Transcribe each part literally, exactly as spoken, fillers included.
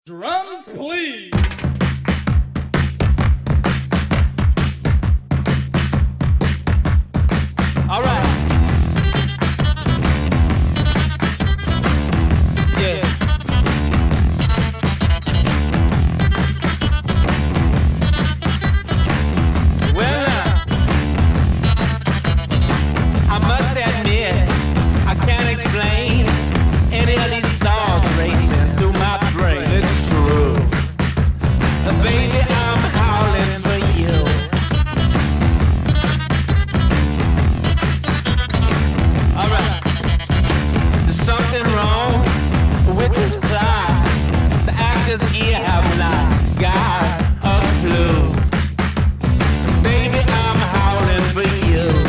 Drums, please. All right. Yeah. Well, now, I must admit, I can't explain any of these thoughts racing through my brain. It's true. Uh, baby, I'm howling for you. All right. There's something wrong with this plot. The actors here have not got a clue. Baby, I'm howling for you.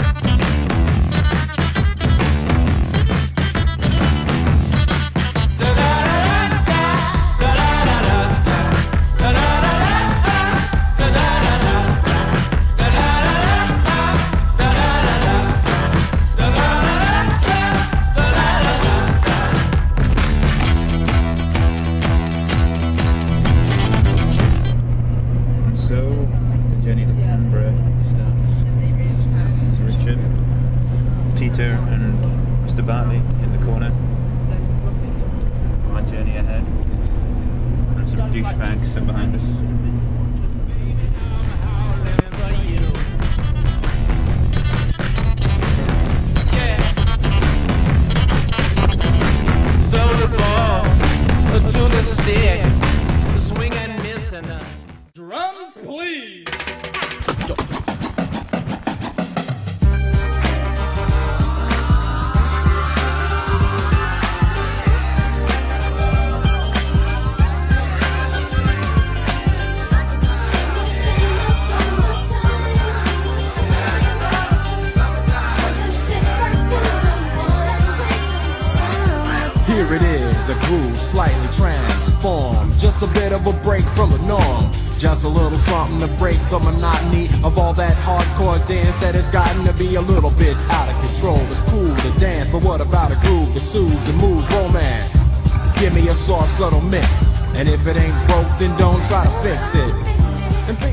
So, the journey to Canberra starts. There's Richard, Peter and Mister Bartley in the corner. My journey ahead. And some douchebags still behind us. Throw the ball to the stick, swing and miss and uh, Drums, please. Here it is, a groove slightly transformed. Just a bit of a break from the norm. Just a little something to break the monotony of all that hardcore dance that has gotten to be a little bit out of control. It's cool to dance, but what about a groove that soothes and moves romance? Give me a soft, subtle mix, and if it ain't broke, then don't try to fix it. And think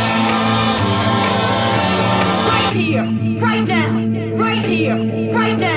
Right here, right now, right here, right now.